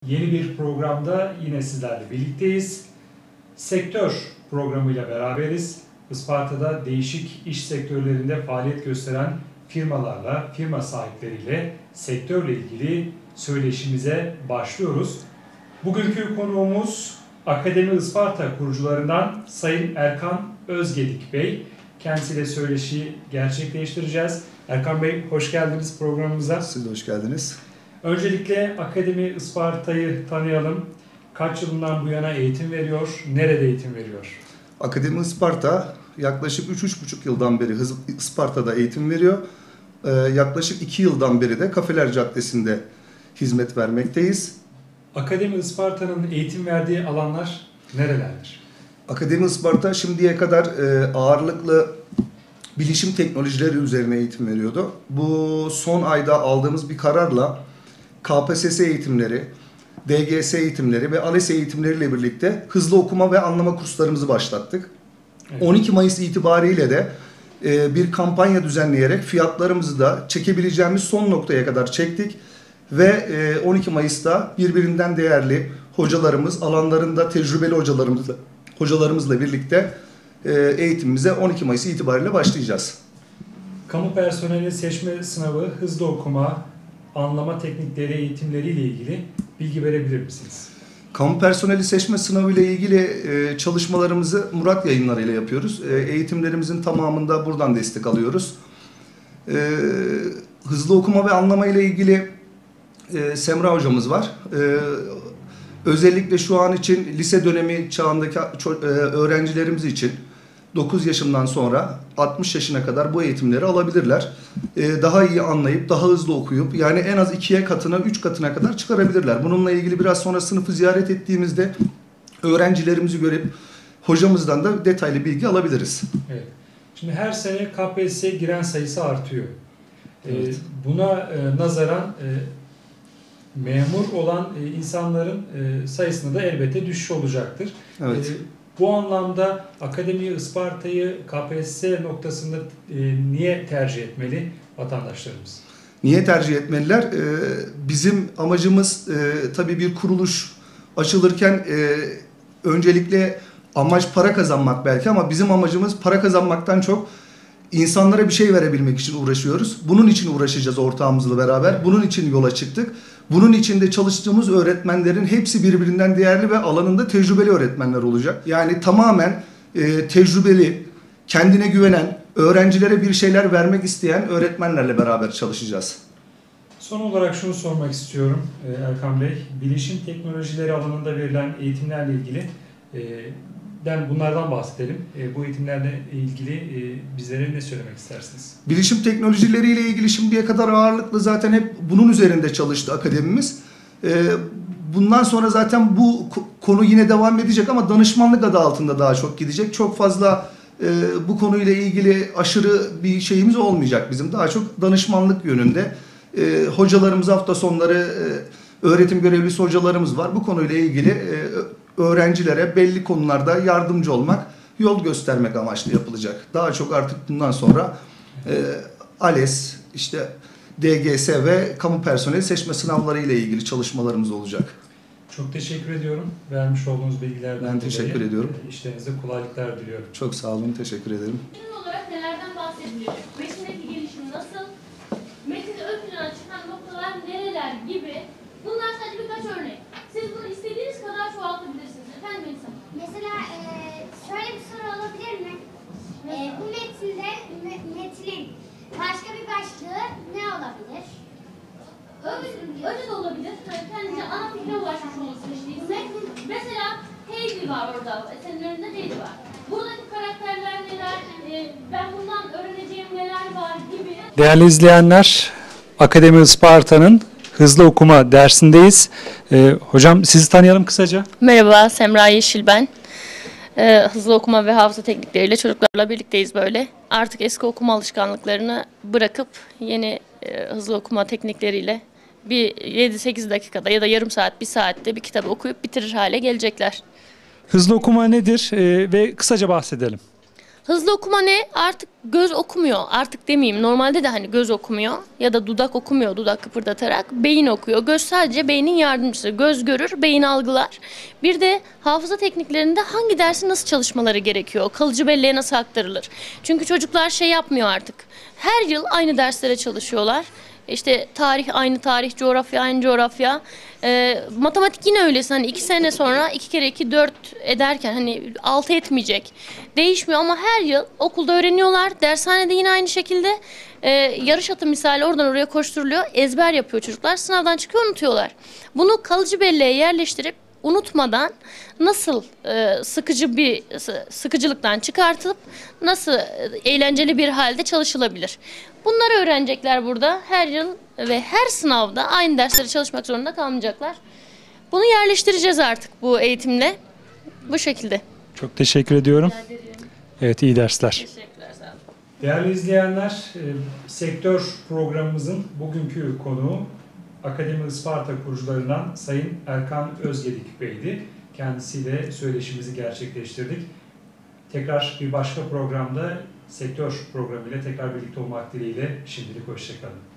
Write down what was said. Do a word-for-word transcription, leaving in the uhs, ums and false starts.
Yeni bir programda yine sizlerle birlikteyiz. Sektör programıyla beraberiz. Isparta'da değişik iş sektörlerinde faaliyet gösteren firmalarla, firma sahipleriyle sektörle ilgili söyleşimize başlıyoruz. Bugünkü konuğumuz Akademi Isparta kurucularından Sayın Erkan Özgedik Bey. Kendisiyle söyleşi gerçekleştireceğiz. Erkan Bey, hoş geldiniz programımıza. Siz de hoş geldiniz. Öncelikle Akademi Isparta'yı tanıyalım. Kaç yılından bu yana eğitim veriyor, nerede eğitim veriyor? Akademi Isparta yaklaşık üç üç buçuk yıldan beri Isparta'da eğitim veriyor. Ee, yaklaşık iki yıldan beri de Kafeler Caddesi'nde hizmet vermekteyiz. Akademi Isparta'nın eğitim verdiği alanlar nerelerdir? Akademi Isparta şimdiye kadar e, ağırlıklı bilişim teknolojileri üzerine eğitim veriyordu. Bu son ayda aldığımız bir kararla K P S S eğitimleri, D G S eğitimleri ve ALES eğitimleriyle birlikte hızlı okuma ve anlama kurslarımızı başlattık. Evet. on iki Mayıs itibariyle de e, bir kampanya düzenleyerek fiyatlarımızı da çekebileceğimiz son noktaya kadar çektik. Ve e, on iki Mayıs'ta birbirinden değerli hocalarımız, alanlarında tecrübeli hocalarımızla, hocalarımızla birlikte e, eğitimimize on iki Mayıs itibariyle başlayacağız. Kamu personeli seçme sınavı, hızlı okuma, anlama teknikleri eğitimleriyle ilgili bilgi verebilir misiniz? Kamu personeli seçme sınavı ile ilgili e, çalışmalarımızı Murat Yayınları ile yapıyoruz. E, eğitimlerimizin tamamında buradan destek alıyoruz. E, hızlı okuma ve anlama ile ilgili e, Semra hocamız var. E, özellikle şu an için lise dönemi çağındaki e, öğrencilerimiz için dokuz yaşından sonra altmış yaşına kadar bu eğitimleri alabilirler. Ee, daha iyi anlayıp, daha hızlı okuyup, yani en az ikiye katına, üç katına kadar çıkarabilirler. Bununla ilgili biraz sonra sınıfı ziyaret ettiğimizde öğrencilerimizi görüp hocamızdan da detaylı bilgi alabiliriz. Evet. Şimdi her sene K P S S'ye giren sayısı artıyor. Ee, Evet. Buna e, nazaran e, memur olan e, insanların e, sayısında da elbette düşüş olacaktır. Evet. E, Bu anlamda Akademi Isparta'yı K P S S noktasında e, niye tercih etmeli vatandaşlarımız? Niye tercih etmeliler? Ee, bizim amacımız e, tabii bir kuruluş açılırken e, öncelikle amaç para kazanmak belki, ama bizim amacımız para kazanmaktan çok insanlara bir şey verebilmek için uğraşıyoruz. Bunun için uğraşacağız ortağımızla beraber. Bunun için yola çıktık. Bunun içinde çalıştığımız öğretmenlerin hepsi birbirinden değerli ve alanında tecrübeli öğretmenler olacak. Yani tamamen e, tecrübeli, kendine güvenen, öğrencilere bir şeyler vermek isteyen öğretmenlerle beraber çalışacağız. Son olarak şunu sormak istiyorum Erkan Bey. Bilişim teknolojileri alanında verilen eğitimlerle ilgili e, den bunlardan bahsedelim. E, bu eğitimlerle ilgili e, bizlere ne söylemek istersiniz? Bilişim teknolojileriyle ilgili şimdiye kadar ağırlıklı zaten hep bunun üzerinde çalıştı akademimiz. E, bundan sonra zaten bu konu yine devam edecek ama danışmanlık adı altında daha çok gidecek. Çok fazla e, bu konuyla ilgili aşırı bir şeyimiz olmayacak bizim. Daha çok danışmanlık yönünde. E, hocalarımız hafta sonları e, öğretim görevlisi hocalarımız var. Bu konuyla ilgili e, öğrencilere belli konularda yardımcı olmak, yol göstermek amaçlı yapılacak. Daha çok artık bundan sonra e, ALES, işte D G S ve kamu personeli seçme sınavları ile ilgili çalışmalarımız olacak. Çok teşekkür ediyorum. Vermiş olduğunuz bilgilerden dolayı. Ben teşekkür ediyorum. İşlerinizde kolaylıklar diliyorum. Çok sağ olun, teşekkür ederim. Metin olarak nelerden bahsediliyor? Metindeki gelişim nasıl? Metinde ön plana çıkan noktalar nereler gibi. Bunlar sadece birkaç örnek. Siz bunu istediğiniz kadar çoğaltabilirsiniz. Efendim Melisa? Mesela e, şöyle bir soru olabilir mi? E, bu metinde me, metnin başka bir başlığı ne olabilir? Öyle, öyle de olabilir. Kendince ana fikre ulaşmış olması işte. Mesela Heidi var orada. Senin önünde Heidi var. Buradaki karakterler neler? E, ben bundan öğreneceğim neler var gibi. Değerli izleyenler, Akademi Isparta'nın hızlı okuma dersindeyiz. Ee, hocam sizi tanıyalım kısaca. Merhaba, Semra Yeşil ben. Ee, hızlı okuma ve hafıza teknikleriyle çocuklarla birlikteyiz böyle. Artık eski okuma alışkanlıklarını bırakıp yeni e, hızlı okuma teknikleriyle bir yedi sekiz dakikada ya da yarım saat, bir saatte bir kitabı okuyup bitirir hale gelecekler. Hızlı okuma nedir ee, ve kısaca bahsedelim. Hızlı okuma ne? Artık göz okumuyor. Artık demeyeyim. Normalde de hani göz okumuyor ya da dudak okumuyor, dudak kıpırdatarak. Beyin okuyor. Göz sadece beynin yardımcısı. Göz görür, beyin algılar. Bir de hafıza tekniklerinde hangi dersi nasıl çalışmaları gerekiyor? Kalıcı belleğe nasıl aktarılır? Çünkü çocuklar şey yapmıyor artık. Her yıl aynı derslere çalışıyorlar. İşte tarih aynı tarih, coğrafya aynı coğrafya. Ee, matematik yine öylesi. Hani iki sene sonra iki kere iki dört ederken hani altı etmeyecek. Değişmiyor ama her yıl okulda öğreniyorlar. Dershanede yine aynı şekilde e, yarış atı misali oradan oraya koşturuluyor. Ezber yapıyor çocuklar. Sınavdan çıkıyor unutuyorlar. Bunu kalıcı belleğe yerleştirip unutmadan nasıl e, sıkıcı bir sıkıcılıktan çıkartıp nasıl e, eğlenceli bir halde çalışılabilir. Bunları öğrenecekler burada. Her yıl ve her sınavda aynı dersleri çalışmak zorunda kalmayacaklar. Bunu yerleştireceğiz artık bu eğitimle. Bu şekilde. Çok teşekkür ediyorum. Evet, iyi dersler. Teşekkürler, sağ olun. Değerli izleyenler, e, sektör programımızın bugünkü konuğu Akademi Isparta kurucularından Sayın Erkan Özgedik Bey'di. Kendisiyle söyleşimizi gerçekleştirdik. Tekrar bir başka programda sektör programıyla tekrar birlikte olmak dileğiyle şimdilik hoşça kalın.